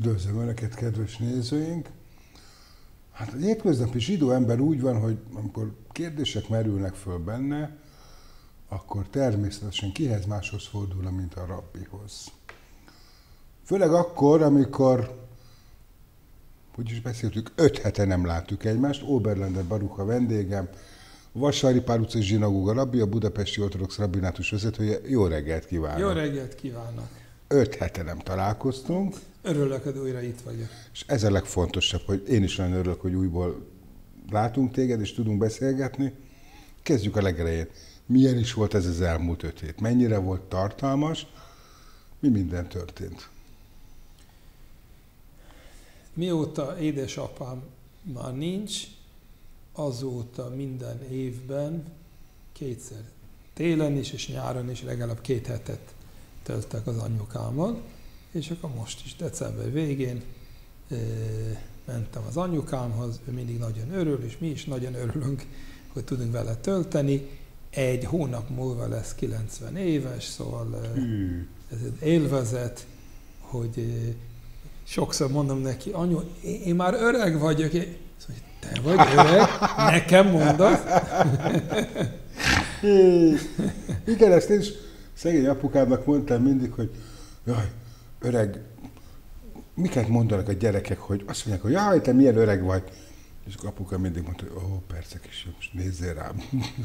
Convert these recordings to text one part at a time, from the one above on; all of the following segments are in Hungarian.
Üdvözlöm Önöket, kedves nézőink! Hát a hétköznapi zsidó ember úgy van, hogy amikor kérdések merülnek föl benne, akkor természetesen kihez máshoz fordul, mint a rabbihoz. Főleg akkor, amikor, hogy is beszéltük, 5 hete nem láttuk egymást, Oberlander Baruch a vendégem, Vasvári Pál utcai zsinagóga rabbi, a budapesti ortodox rabbinátus vezetője. Jó reggelt kívánok! Jó reggelt kívánok! 5 hete nem találkoztunk. Örülök, hogy újra itt vagyok. És ez a legfontosabb, hogy én is nagyon örülök, hogy újból látunk téged, és tudunk beszélgetni. Kezdjük a legelején. Milyen is volt ez az elmúlt 5 hét? Mennyire volt tartalmas? Mi minden történt? Mióta édesapám már nincs, azóta minden évben kétszer, télen is és nyáron is legalább 2 hetet töltek az anyukámmal, és akkor most is december végén mentem az anyukámhoz, ő mindig nagyon örül, és mi is nagyon örülünk, hogy tudunk vele tölteni. 1 hónap múlva lesz 90 éves, szóval ez egy élvezet, hogy sokszor mondom neki, anyu, én már öreg vagyok. Szóval, te vagy öreg? Nekem mondod? Igen, ezt én is szegény apukámnak mondtam mindig, hogy jaj, öreg, miket mondanak a gyerekek, hogy azt mondják, hogy jaj, te milyen öreg vagy. És akkor apuka mindig mondta, hogy ó, persze kisfiam, most nézzél rám.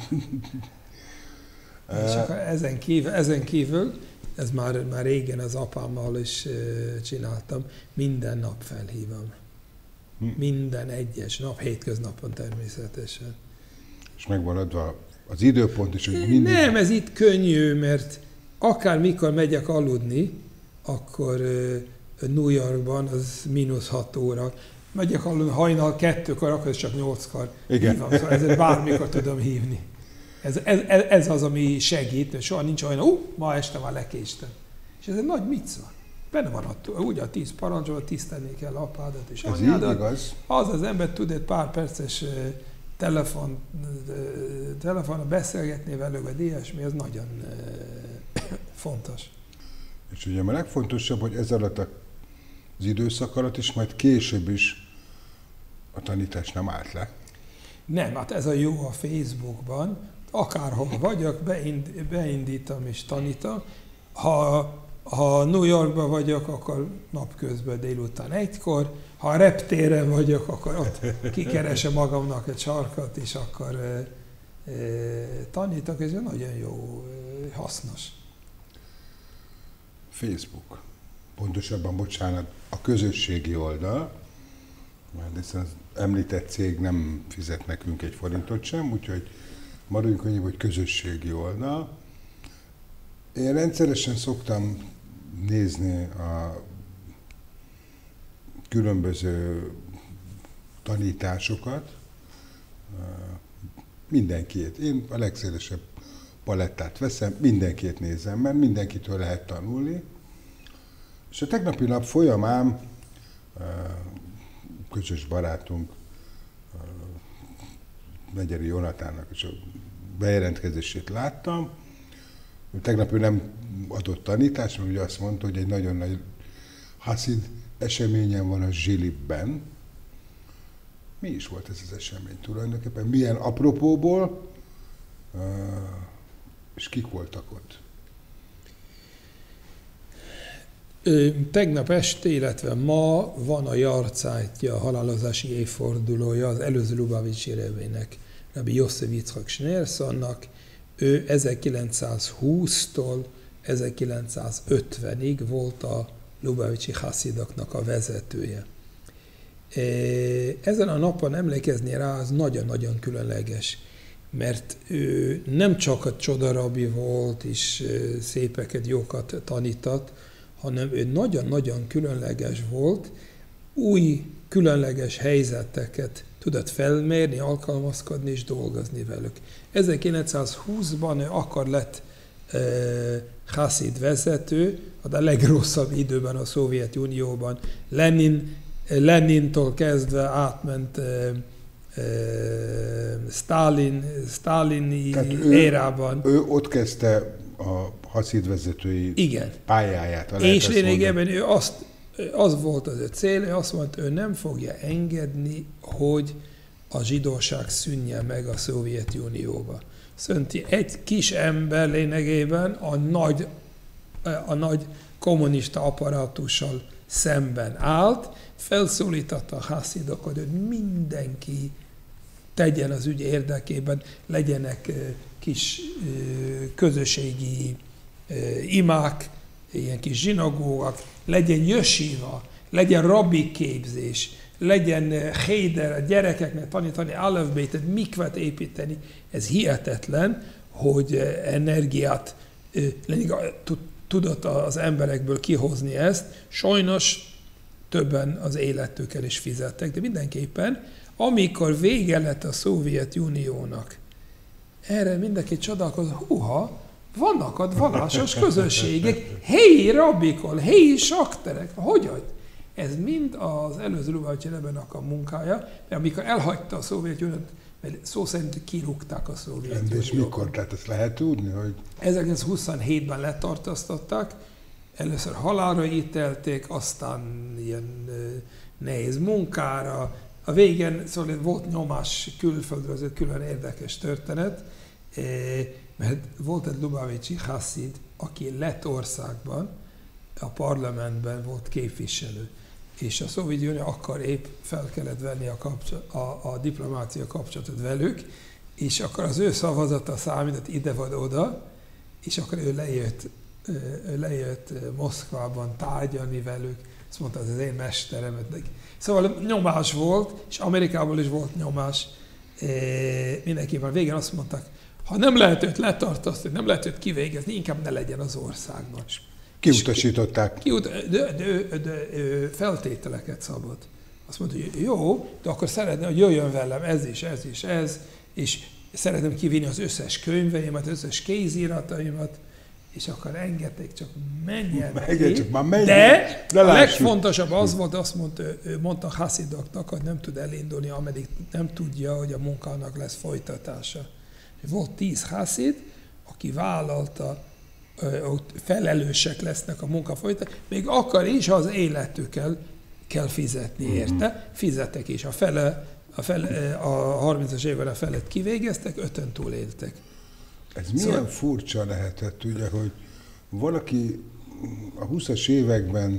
És akkor ezen kívül, ez már régen az apámmal is csináltam, minden nap felhívom. Minden egyes nap, hétköznapon természetesen. És megvan adva az időpont is, hogy mindig... Nem, ez itt könnyű, mert akármikor megyek aludni, akkor New Yorkban az -6 óra. Megyek aludni hajnal 2-kor, akkor ez csak 8-kor hívom, szóval ezért bármikor tudom hívni. Ez az, ami segít, mert soha nincs olyan, ma este már lekéstem. És ez egy nagy micva. Benne van ugye a 10 parancsol, tisztelni kell apádat és anyádat. Az ember tud egy pár perces telefonra beszélgetni velük, vagy ilyesmi, ez nagyon fontos. És ugye a legfontosabb, hogy ez alatt az időszak alatt is, majd később is a tanítás nem állt le. Nem, hát ez a jó a Facebookban, akárhol vagyok, beindítom és tanítom. Ha New Yorkban vagyok, akkor napközben délután 1-kor, ha a reptéren vagyok, akkor ott kikeresem magamnak egy sarkat, és akkor tanítok, ez nagyon jó, hasznos. Facebook. Pontosabban, bocsánat, a közösségi oldal, mert hiszen az említett cég nem fizet nekünk 1 forintot sem, úgyhogy maradjunk annyi, hogy közösségi oldal. Én rendszeresen szoktam nézni a különböző tanításokat, mindenkiét. Én a legszélesebb palettát veszem, mindenkiét nézem, mert mindenkitől lehet tanulni. És a tegnapi nap folyamán közös barátunk, Megyeri Jonatánnak is a bejelentkezését láttam. Tegnap ő nem adott tanítást, mert ugye azt mondta, hogy egy nagyon nagy haszid eseményen van a Zsilipben. Mi is volt ez az esemény tulajdonképpen? Milyen apropóból, és kik voltak ott? Tegnap este, illetve ma van a Jahrzeitje, a halálozási évfordulója az előző Lubavicsi rebének, Rabbi Yosef Yitzchak Schneersonnak. Ő 1920-tól 1950-ig volt a Lubavicsi haszidoknak a vezetője. Ezen a napon emlékezni rá az nagyon-nagyon különleges, mert ő nem csak a csodarabbi volt, és szépeket, jókat tanított, hanem ő nagyon-nagyon különleges volt, új, különleges helyzeteket tudott felmérni, alkalmazkodni és dolgozni velük. 1920-ban ő akkor lett haszid vezető, a legrosszabb időben a Szovjetunióban. Lenintól kezdve átment Sztálini érában. Ő ott kezdte a haszid vezetői pályáját. És lényegében ő azt az volt az ő célja, azt mondta, ő nem fogja engedni, hogy a zsidóság szűnje meg a Szovjetunióba. Szóval egy kis ember lényegében a nagy kommunista apparátussal szemben állt, felszólította a hászidokat, hogy mindenki tegyen az ügy érdekében, legyenek kis közösségi imák, ilyen kis zsinagógak, legyen jeshiva, legyen rabbi képzés, legyen chéder, a gyerekeknek tanítani, alefbétet, mikvet építeni. Ez hihetetlen, hogy energiát tudott az emberekből kihozni ezt. Sajnos többen az életükkel is fizettek, de mindenképpen, amikor vége lett a Szovjetuniónak, erre mindenki csodálkozott, húha, vannak a vallásos közösségek, helyi rabbikol, helyi sakterek, hogy? Ez mind az előző Lubavitch-ben a munkája, mert amikor elhagyta a Szovjetuniót, mert szó szerint kirúgták a Szovjetuniót. És mikor? Tehát ezt lehet tudni, hogy... 1927-ben letartóztatták, először halálra ítélték, aztán ilyen nehéz munkára. A végén szóval volt nyomás külföldről, ez egy külön érdekes történet, mert volt egy lubavitchi haszid, aki Lettországban, a parlamentben volt képviselő. És a Szovjetunió akkor épp fel kellett venni a diplomácia kapcsolatot velük, és akkor az ő szavazata számított ide vagy oda, és akkor ő lejött Moszkvában tárgyalni velük, azt mondta, ez az én mesterem. Szóval nyomás volt, és Amerikában is volt nyomás. Mindenképpen végén azt mondták, ha nem lehet őt letartóztatni, nem lehet őt kivégezni, inkább ne legyen az országban. Kiutasították. De feltételeket szabott. Azt mondta, hogy jó, de akkor szeretném, hogy jöjjön velem ez és ez, és szeretném kivinni az összes könyveimet, az összes kézirataimat, és akkor engedték, csak menjen ki. De a legfontosabb az volt, azt mondta haszidoknak, hogy nem tud elindulni, ameddig nem tudja, hogy a munkának lesz folytatása. Volt 10 haszid, aki vállalta, hogy felelősek lesznek a munka folytatása, még akkor is, ha az életükkel kell fizetni érte. Fizettek is. A 30-as évben a felet kivégeztek, 5-ön túléltek. Ez milyen furcsa lehetett, ugye, hogy valaki a 20-as években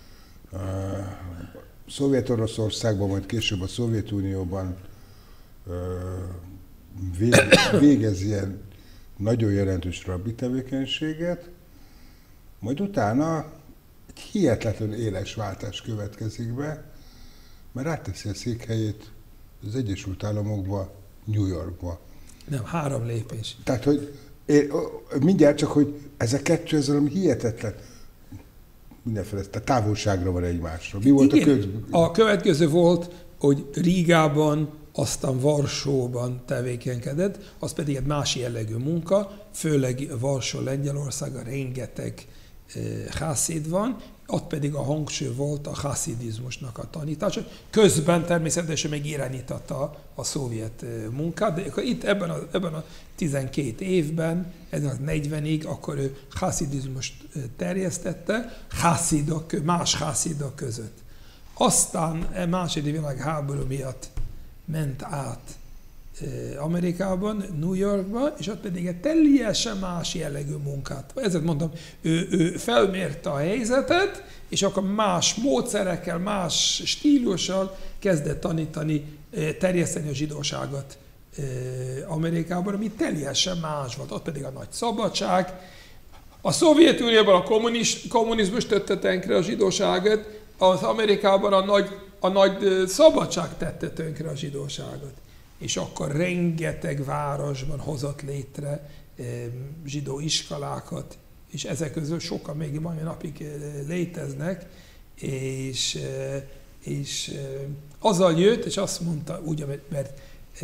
Szovjet-Oroszországban, majd később a Szovjetunióban végez ilyen nagyon jelentős rabbi tevékenységet, majd utána egy hihetetlen éles váltás következik be, mert átteszi a székhelyét az Egyesült Államokba, New Yorkba. Nem, 3 lépés. Tehát, hogy mindjárt csak, hogy ez a kettő, ez valami hihetetlen. Mindenféle, tehát távolságra van egymásról. Mi volt a következő volt, hogy Rigában, aztán Varsóban tevékenykedett, az pedig egy más jellegű munka, főleg Varsó, Lengyelországban rengeteg haszid van, ott pedig a hangsúly volt a haszidizmusnak a tanítása. Közben természetesen meg irányította a szovjet munkát, de itt ebben a 12 évben, ezen a 40-ig, akkor ő haszidizmust terjesztette, más haszidok között. Aztán a második világháború miatt ment át Amerikában, New Yorkba, és ott pedig egy teljesen más jellegű munkát. Ezért mondom, ő felmérte a helyzetet, és akkor más módszerekkel, más stílussal kezdett tanítani, terjeszteni a zsidóságot Amerikában, ami teljesen más volt. Ott pedig a nagy szabadság. A Szovjetunióban a kommunizmus tette tönkre a zsidóságot, az Amerikában a nagy szabadság tette tönkre a zsidóságot. És akkor rengeteg városban hozott létre zsidó iskolákat, és ezek közül sokan még mai napig léteznek, és azzal jött, és azt mondta, úgy, mert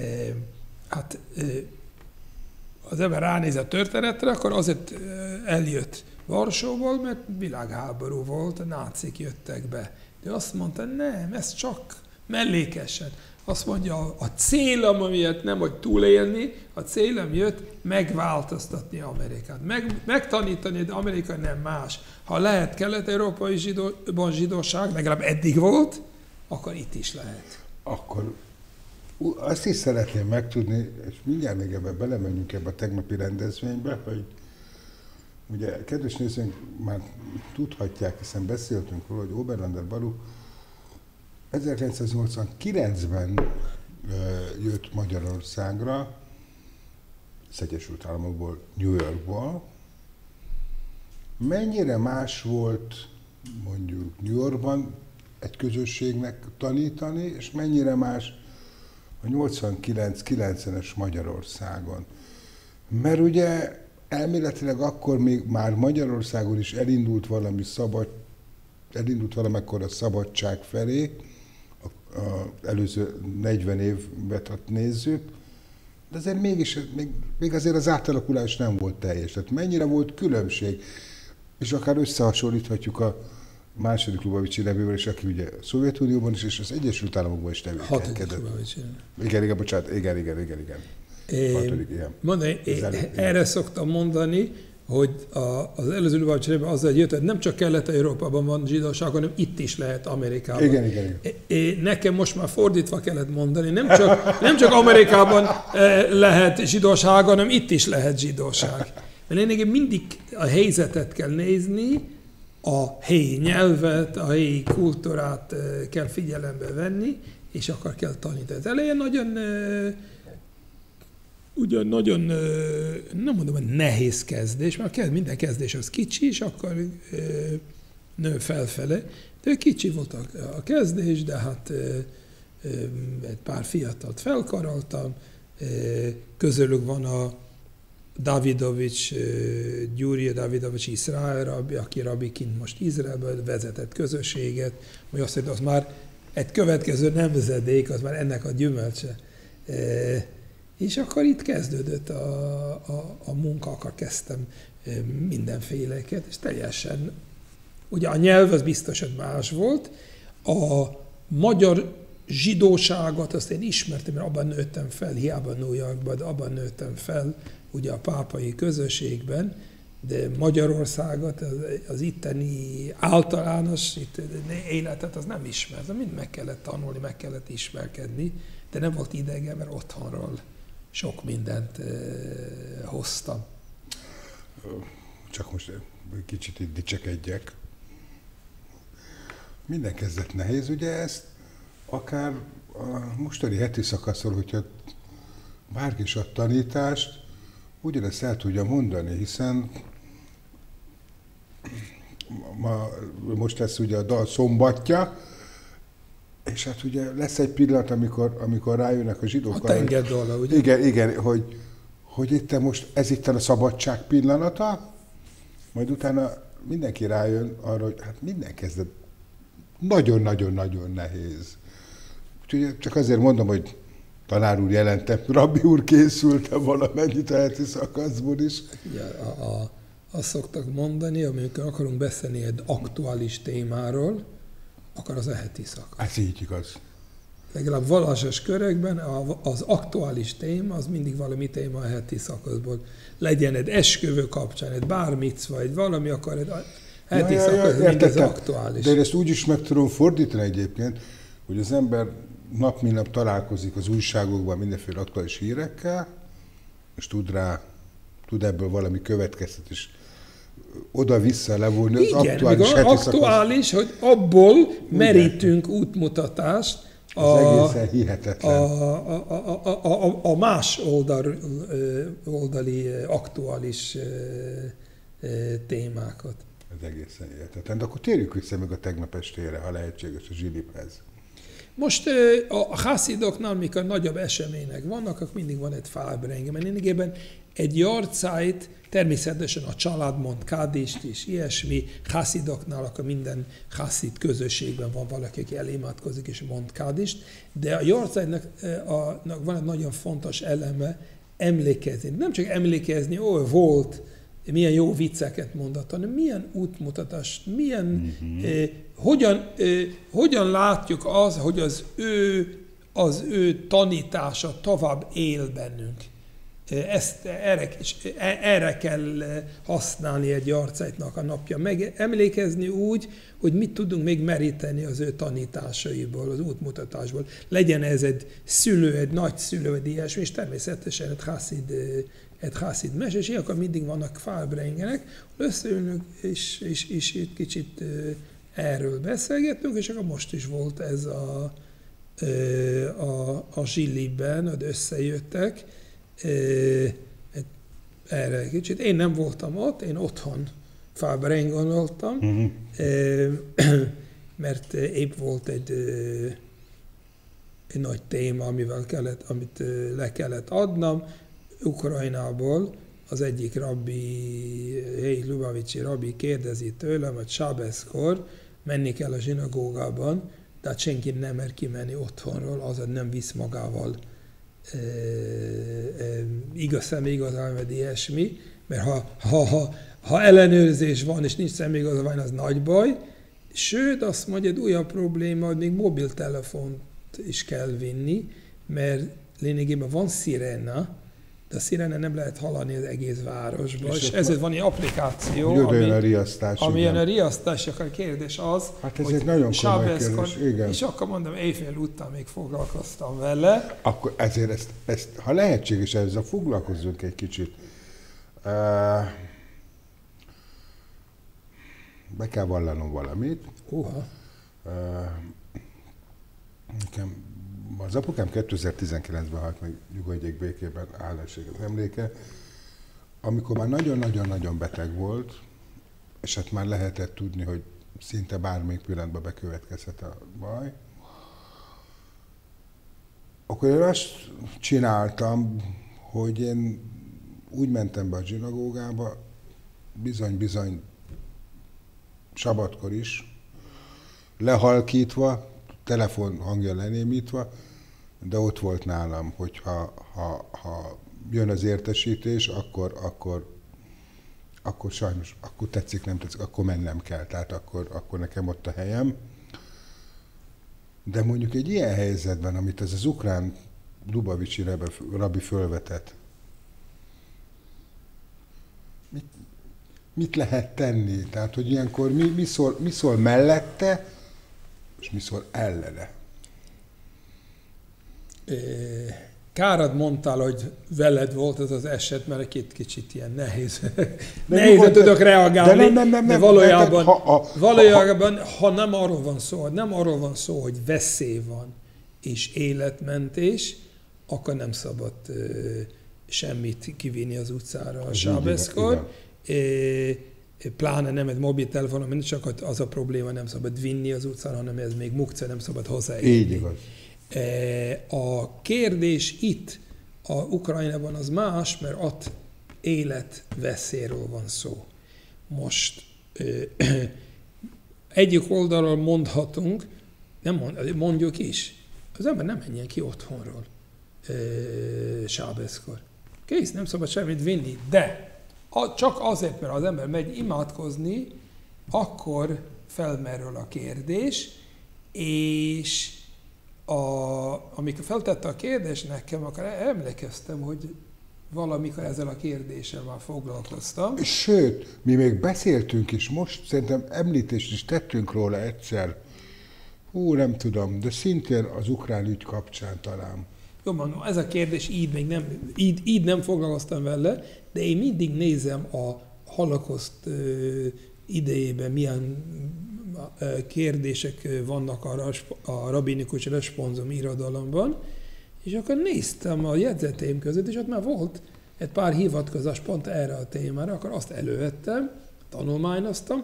az ember ránéz a történetre, akkor azért eljött Varsóból, mert világháború volt, a nácik jöttek be. De azt mondta, nem, ez csak mellékesen. Azt mondja, a célom, amiért nem, hogy túlélni, a célom jött megváltoztatni Amerikát. Megtanítani, de Amerika nem más. Ha lehet kelet-európai zsidóság, legalább eddig volt, akkor itt is lehet. Akkor azt is szeretném megtudni, és mindjárt még ebben belemenjünk ebbe a tegnapi rendezvénybe, hogy ugye kedves nézőink már tudhatják, hiszen beszéltünk róla, hogy Oberlander Baru 1989-ben jött Magyarországra, az Egyesült Államokból, New Yorkból. Mennyire más volt mondjuk New Yorkban egy közösségnek tanítani, és mennyire más a 89-90-es Magyarországon. Mert ugye elméletileg akkor még már Magyarországon is elindult valamekkor a szabadság felé, az előző 40 évet nézzük, de azért mégis, még azért az átalakulás nem volt teljes. Tehát mennyire volt különbség, és akár összehasonlíthatjuk a második Lubavicsi Rebével is, aki ugye a Szovjetunióban is, és az Egyesült Államokban is tevékenykedett. Igen, bocsánat, igen. Mondani, erre szoktam mondani, hogy az előző Lubavicsi Rebében azzal jött, hogy nem csak Kelet-Európában van zsidóság, hanem itt is lehet Amerikában. Igen. Nekem most már fordítva kellett mondani, nem csak Amerikában lehet zsidóság, hanem itt is lehet zsidóság. Mert lényegében mindig a helyzetet kell nézni, a helyi nyelvet, a helyi kultúrát kell figyelembe venni, és akkor kell tanítani. Az elején nagyon, nem mondom, hogy nehéz kezdés, mert minden kezdés az kicsi, és akkor nő felfele. De kicsi volt a kezdés, de hát egy pár fiatalt felkaroltam, közülük van a Gyuri Davidovics Izrael rabbi, aki rabbiként most Izraelben vezetett közösséget, hogy azt mondja, az már egy következő nemzedék, az már ennek a gyümölcse. És akkor itt kezdődött a munka, akkor kezdtem mindenféleket, és teljesen, ugye a nyelv az biztos, hogy más volt, a magyar zsidóságot azt én ismertem, mert abban nőttem fel, hiába New Yorkban, de abban nőttem fel, ugye a pápai közösségben, de Magyarországot, az itteni általános életet az nem ismert, mind meg kellett tanulni, meg kellett ismerkedni, de nem volt idegen, mert otthonról sok mindent hoztam. Csak most kicsit itt dicsekedjek. Minden kezdet nehéz, ugye ezt akár a mostani heti szakaszról, hogyha bárki is ad tanítást, ugyanezt el tudja mondani, hiszen most lesz ugye a dal szombatja, és hát ugye lesz egy pillanat, amikor rájönnek a zsidók. A tengerdala, ugye? Igen, hogy ez itt a szabadság pillanata, majd utána mindenki rájön arra, hogy hát minden kezdet nagyon-nagyon-nagyon nehéz. Úgyhogy csak azért mondom, hogy tanár úr jelentem, rabbi úr készült valamennyit a heti szakaszból is. Ja, azt szoktak mondani, amikor akarunk beszélni egy aktuális témáról, akkor az a heti szakasz. Ez így igaz. Legalább vallásos körökben az aktuális téma, az mindig valami téma a heti szakaszból. Legyen egy esküvő kapcsán, egy bármicva, egy valami, akkor egy heti szakasz mindig az aktuális. De én ezt úgy is meg tudom fordítani egyébként, hogy az ember nap mint nap találkozik az újságokban mindenféle aktuális hírekkel, és tud ebből valami következtetés oda-vissza levonni az aktuális heti szakasz. Aktuális, hogy abból merítünk útmutatást egészen hihetetlen. A más oldali aktuális témákat. Ez egészen hihetetlen. De akkor térjük vissza meg a tegnap estére, ha lehetséges a zsiliphez. Most a hászidoknál, mikor nagyobb események vannak, akkor mindig van egy fábreng. Mert lényegében egy Jahrzeit, természetesen a család mond kádist és ilyesmi, hászidoknál akkor minden hászid közösségben van valaki, aki elimádkozik és mond kádist, de a Jahrzeit van egy nagyon fontos eleme, emlékezni. Nem csak emlékezni, volt, milyen jó vicceket mondott, hanem milyen útmutatást, hogyan látjuk az, hogy az ő az ő tanítása tovább él bennünk. Erre kell használni egy Jahrzejtnak a napja. Emlékezni úgy, hogy mit tudunk még meríteni az ő tanításaiból, az útmutatásból. Legyen ez egy szülő, egy nagyszülő, egy ilyesmi, és természetesen egy Hasid mese, és ilyenkor mindig vannak fárbrengenek, összeülünk, és egy kicsit erről beszélgettünk, és akkor most is volt ez a Zsilliben, hogy összejöttek, erre kicsit. Én nem voltam ott, én otthon Fábrengon voltam, mert épp volt egy nagy téma, amit le kellett adnom. Ukrajnából az egyik rabbi, Lubavicsi rabbi kérdezi tőlem, hogy sábeszkor menni kell a zsinagógában, tehát senki nem mer kimenni otthonról, azaz nem visz magával igaz személyigazolvány, ilyesmi, mert ha ellenőrzés van, és nincs személyigazolvány, az nagy baj. Sőt, azt mondja, egy újabb probléma, hogy még mobiltelefont is kell vinni, mert lényegében van szirena, de a szirena nem lehet hallani az egész városban, és ezért van egy applikáció, ami a riasztás, a kérdés az, hát ez egy nagyon komoly kérdés, igen. És akkor mondom, éjfél után még foglalkoztam vele. Akkor ezért ezt ha lehetséges, ezzel foglalkozzunk egy kicsit. Be kell vallanom valamit. Nekem az apukám 2019-ben halt meg, nyugodjék békében, áldásig az emléke, amikor már nagyon-nagyon-nagyon beteg volt, és hát már lehetett tudni, hogy szinte bármelyik pillanatban bekövetkezhet a baj, akkor én azt csináltam, hogy én úgy mentem be a zsinagógába, bizony sabbatkor is, lehalkítva, telefon hangja lenémítva, de ott volt nálam, hogy ha jön az értesítés, akkor sajnos, akkor tetszik, nem tetszik, akkor mennem kell, tehát akkor nekem ott a helyem. De mondjuk egy ilyen helyzetben, amit ez az ukrán Lubavicsi rabbi fölvetett, mit lehet tenni? Tehát, hogy ilyenkor mi szól mellette, és mi szól ellene? Kárad mondtál, hogy veled volt ez az eset, mert egy kicsit ilyen nehézen tudok reagálni, de valójában, ha nem arról van szó, hogy veszély van és életmentés, akkor nem szabad semmit kivinni az utcára a sábeszkor. Pláne nem egy mobiltelefon, mert csak az a probléma, nem szabad vinni az utcára, hanem ez még mukca, nem szabad hozzáérni. Így igaz. A kérdés itt, a Ukrajnában az más, mert ott életveszélyről van szó. Most egyik oldalról mondhatunk, mondjuk is, az ember nem menjen ki otthonról sábeszkor. Kész, nem szabad semmit vinni, de csak azért, mert az ember megy imádkozni, akkor felmerül a kérdés, és amikor feltette a kérdést nekem, akkor emlékeztem, hogy valamikor ezzel a kérdéssel már foglalkoztam. Sőt, mi még beszéltünk is, most szerintem említést is tettünk róla egyszer. Nem tudom, de szintén az ukrán ügy kapcsán talán. Jó, mondom, ez a kérdés így nem foglalkoztam vele, de én mindig nézem a holokauszt idejében milyen kérdések vannak a rabbinikus responsum irodalomban, és akkor néztem a jegyzeteim között, és ott már volt egy pár hivatkozás pont erre a témára, akkor azt elővettem, tanulmányoztam.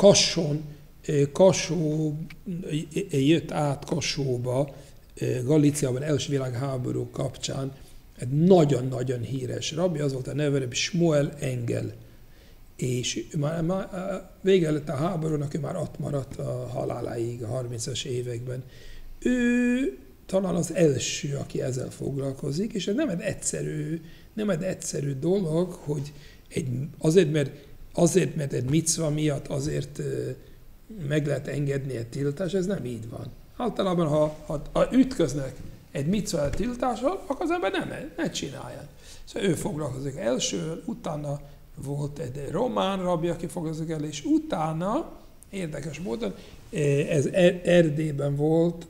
Kassó jött át Kassóba, Galíciában első világháború kapcsán egy nagyon-nagyon híres rabbi, az volt a neve, Shmuel Engel. És már vége lett a háborúnak, ő már ott maradt a haláláig, a 30-as években. Ő talán az első, aki ezzel foglalkozik, és ez nem egy egyszerű dolog, hogy azért, mert egy micva miatt azért meg lehet engedni egy tiltás, ez nem így van. Általában, ha ütköznek egy micva tiltással, akkor az ember ne csinálja. Szóval ő foglalkozik első, utána volt egy román rabbi, aki foglalkozik el, és utána, érdekes módon, ez Erdélyben volt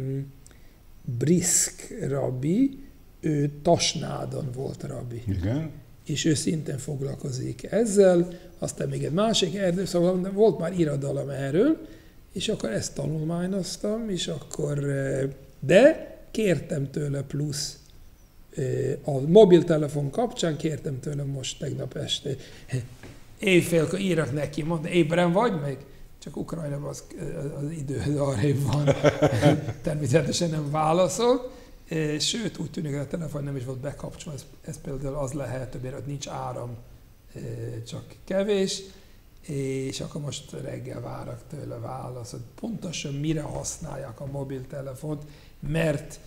Brisk rabbi, ő Tasnádon volt rabbi. Igen. És ő szintén foglalkozik ezzel, aztán még egy másik Erdély, szóval volt már irodalom erről, és akkor ezt tanulmányoztam, és akkor, de kértem tőle plusz, a mobiltelefon kapcsán kértem tőle most tegnap este, éjfélkor írok neki, mondta, ébren vagy még? Csak Ukrajnában az idő arrébb van, természetesen nem válaszolt, sőt, úgy tűnik, hogy a telefon nem is volt bekapcsolva, ez például az lehet, mert ott nincs áram, csak kevés, és akkor most reggel várok tőle választ, hogy pontosan mire használják a mobiltelefont, mert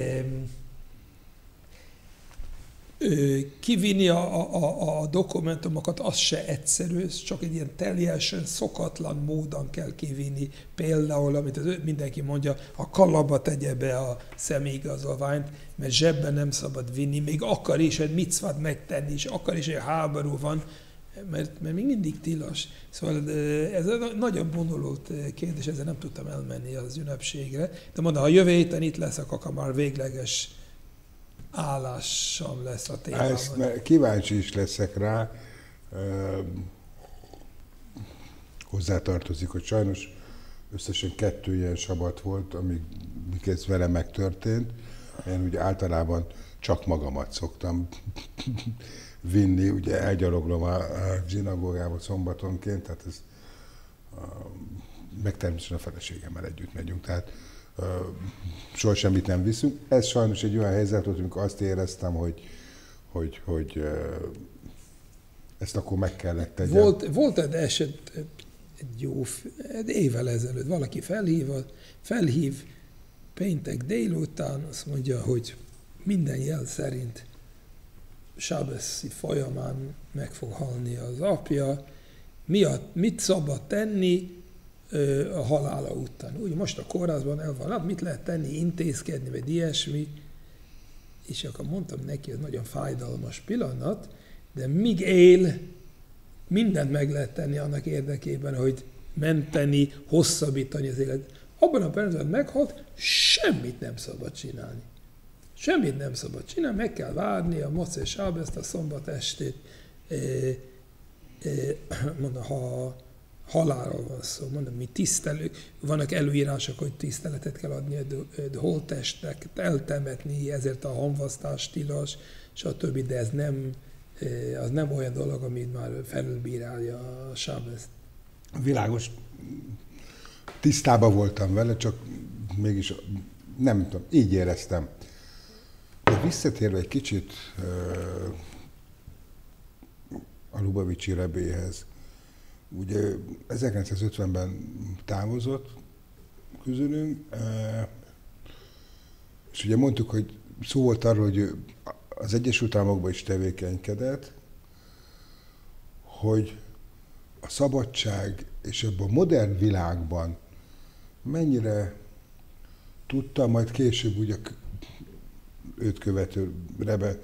kivinni a dokumentumokat, az se egyszerű, csak egy ilyen teljesen szokatlan módon kell kivinni. Például, amit mindenki mondja, a kalapba tegye be a személyigazolványt, mert zsebben nem szabad vinni, még akar is egy micvát megtenni, és akar is, hogy háború van, mert még mindig tilos. Szóval ez egy nagyon bonyolult kérdés, ezzel nem tudtam elmenni az ünnepségre. De mondom, ha jövő héten itt leszek, akkor már végleges állásom lesz a témában. Ezt kíváncsi is leszek rá. Hozzátartozik, hogy sajnos összesen 2 ilyen sabat volt, amíg ez velem megtörtént. Én ugye általában csak magamat szoktam vinni, ugye elgyaloglom a zsinagógába szombatonként, tehát ez meg természetesen a feleségemmel együtt megyünk, tehát soha semmit nem viszünk. Ez sajnos egy olyan helyzet volt, amikor azt éreztem, hogy ezt akkor meg kellett tegyem. Volt egy eset egy évvel ezelőtt, valaki felhív péntek délután, azt mondja, hogy minden jel szerint sábeszi folyamán meg fog halni az apja, mit szabad tenni a halála után. Úgy most a kórházban el van, mit lehet tenni, intézkedni, vagy ilyesmi. És akkor mondtam neki, ez nagyon fájdalmas pillanat, de míg él, mindent meg lehet tenni annak érdekében, hogy menteni, hosszabbítani az élet. Abban a percben meghalt, semmit nem szabad csinálni. Semmit nem szabad csinálni, meg kell várni a Motzei Sábeszt, a szombat estét, mondom, ha halálról van szó, mondom, mi tisztelők, vannak előírások, hogy tiszteletet kell adni a holttestnek, eltemetni, ezért a hamvasztás tilos, stb., de ez az nem olyan dolog, amit már felülbírálja a Sábeszt. Világos, tisztában voltam vele, csak mégis nem tudom, így éreztem. De visszatérve egy kicsit a Lubavicsi rebéhez, ugye 1950-ben távozott közülünk, és ugye mondtuk, hogy szó volt arról, hogy ő az Egyesült Államokban is tevékenykedett, hogy a szabadság és ebben a modern világban mennyire tudta, majd később ugye őt követő rebe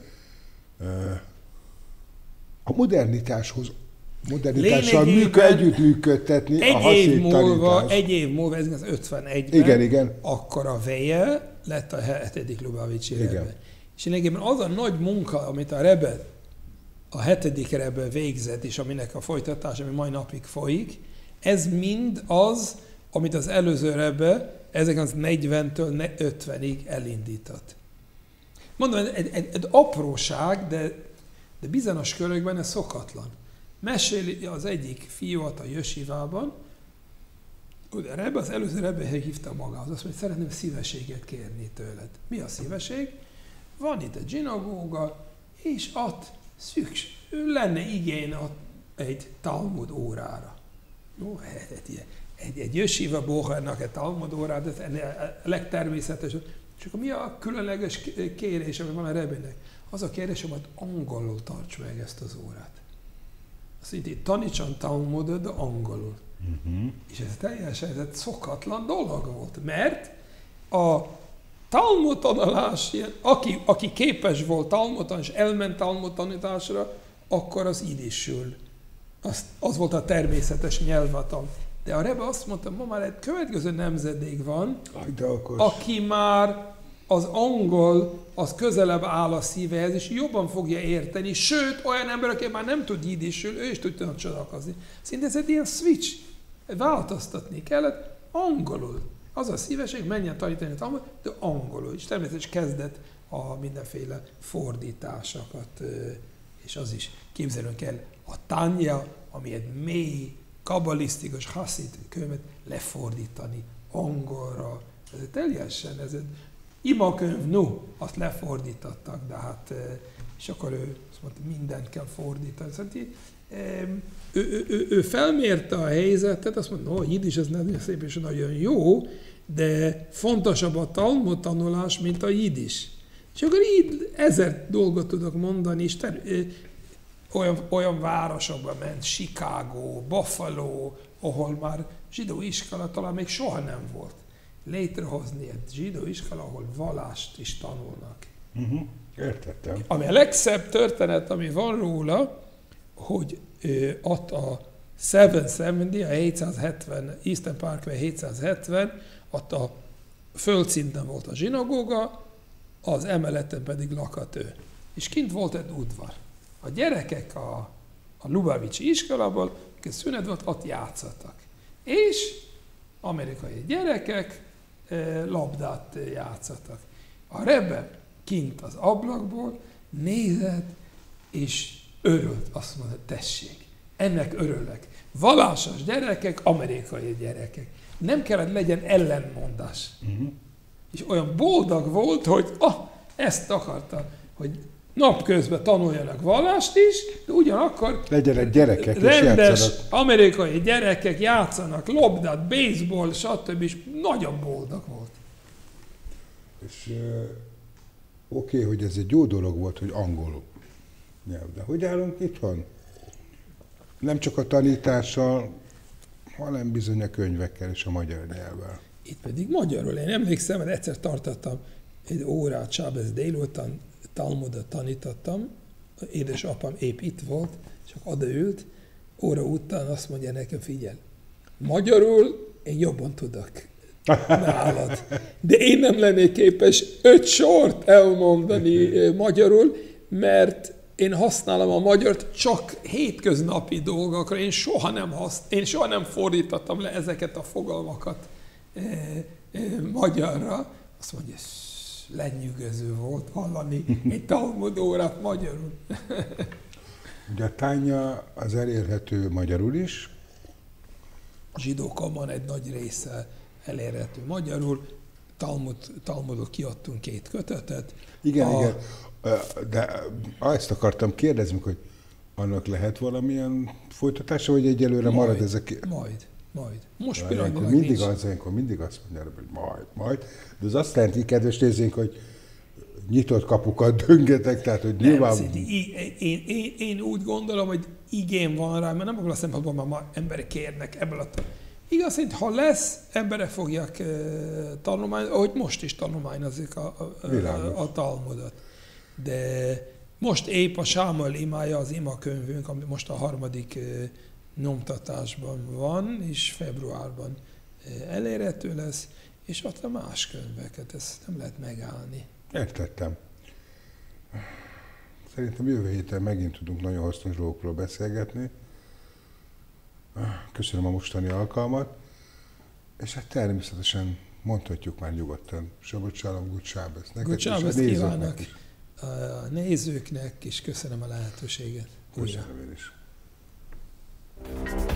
a modernitással együttműködtetni a haszontanítást. Egy év múlva, ez az 51-ben, igen. akkor a veje lett a 7. Lubavicsi rebe. És lényegében az a nagy munka, amit a rebe, a 7. rebe végzett, és aminek a folytatása, ami mai napig folyik, ez mind az, amit az előző rebe 1940-től 50-ig elindított. Mondom, egy apróság, de bizonyos körökben ez szokatlan. Meséli az egyik fiút a jesivában, az előző rebbe hívta magához, azt mondja, hogy szeretném szívességet kérni tőled. Mi a szívesség? Van itt egy zsinagóga, és ott lenne igény egy Talmud órára. Egy jesiva boharnak egy Talmud órára, ez a legtermészetesebb. És akkor mi a különleges kérés, ami van a rebének? Az a kérés, hogy angolul tarts meg ezt az órát. Azt mondja, tanítson Talmudot, de angolul. És ez teljesen szokatlan dolog volt, mert a Talmud tanulás, aki képes volt Talmud tanulni, és elment Talmud tanításra, akkor az idisül. Az volt a természetes nyelvatam. De a Rebbe azt mondta, ma már egy következő nemzedék van, aki már az angol, az közelebb áll a szívehez, és jobban fogja érteni, sőt, olyan ember, aki már nem tud jiddisül, ő is tudja csodálkozni. Szinte ez egy ilyen switch, változtatni kellett angolul. Az a szívesség, menjen tanítani a de angolul. És természetesen kezdett a mindenféle fordításokat, és az is képzelünk el a Tanya, ami egy mély, kabalisztikus, haszid könyvet lefordítani angolra. Ez teljesen, ez egy imakönyv, no, azt lefordítottak, de hát, és akkor ő azt mondta, mindent kell fordítani. Szóval, ő felmérte a helyzetet, azt mondta, no, jiddis ez nagyon szép és nagyon jó, de fontosabb a Talmud tanulás, mint a jiddis. És akkor így 1000 dolgot tudok mondani, és olyan városokba ment, Chicago, Buffalo, ahol már zsidó iskola talán még soha nem volt. Létrehozni egy zsidó iskola, ahol vallást is tanulnak. Értettem. Ami a legszebb történet, ami van róla, hogy ott a 770, a 770, Eastern Parkway 770, ott a földszinten volt a zsinagóga, az emeleten pedig lakott ő. És kint volt egy udvar. A gyerekek a Lubavicsi iskolából, akik szünet volt, ott játszottak. És amerikai gyerekek labdát játszottak. A Rebbe kint az ablakból nézett, és örült, azt mondta, tessék, ennek örülök. Vallásos gyerekek, amerikai gyerekek. Nem kellett legyen ellenmondás. És olyan boldog volt, hogy ezt akarta, hogy napközben tanuljanak vallást is, de ugyanakkor legyenek gyerekek rendes amerikai gyerekek játszanak labdát, baseball, stb. És nagyon boldog volt. És oké, hogy ez egy jó dolog volt, hogy angolul nyelv. De hogy állunk itthon? Nem csak a tanítással, hanem bizony a könyvekkel és a magyar nyelvvel. Itt pedig magyarul. Én emlékszem, hogy egyszer tartottam egy órát, Sábez délután Talmudot tanítottam, édesapám épp itt volt, csak odaült, óra után azt mondja nekem, figyelj, magyarul én jobban tudok nálad. De én nem lennék képes 5 sort elmondani magyarul, mert én használom a magyart csak hétköznapi dolgokra, én soha nem fordítottam le ezeket a fogalmakat magyarra. Azt mondja, lenyűgöző volt hallani egy Talmud órát magyarul. Ugye a Tanya az elérhető magyarul is. A zsidókon van egy nagy része elérhető magyarul. Talmudot kiadtunk 2 kötetet. Igen. De ezt akartam kérdezni, hogy annak lehet valamilyen folytatása, vagy egyelőre marad ezek? Majd. Most pillanatnyilag mindig mindig azt mondja, hogy majd. De az azt jelenti, kedves nézőink, hogy nyitott kapukat döngetek, tehát hogy nyilván... Én úgy gondolom, hogy igény van rá, mert nem abban a szempontból, mert ma emberek kérnek ebből a... Igaz, hogy ha lesz, emberek fogják tanulmányozni, ahogy most is tanulmányozik a Talmudot. De most épp a Sámuel imája, az imakönyvünk, ami most a 3. nyomtatásban van, és februárban elérhető lesz, és ott a más könyveket, ezt nem lehet megállni. Értettem. Szerintem jövő héten megint tudunk nagyon hasznos dolgokról beszélgetni. Köszönöm a mostani alkalmat, és hát természetesen mondhatjuk már nyugodtan, Shabbat Shalom, Good Shabbos neked és a nézőknek is. A nézőknek, és köszönöm a lehetőséget. Köszönöm én is.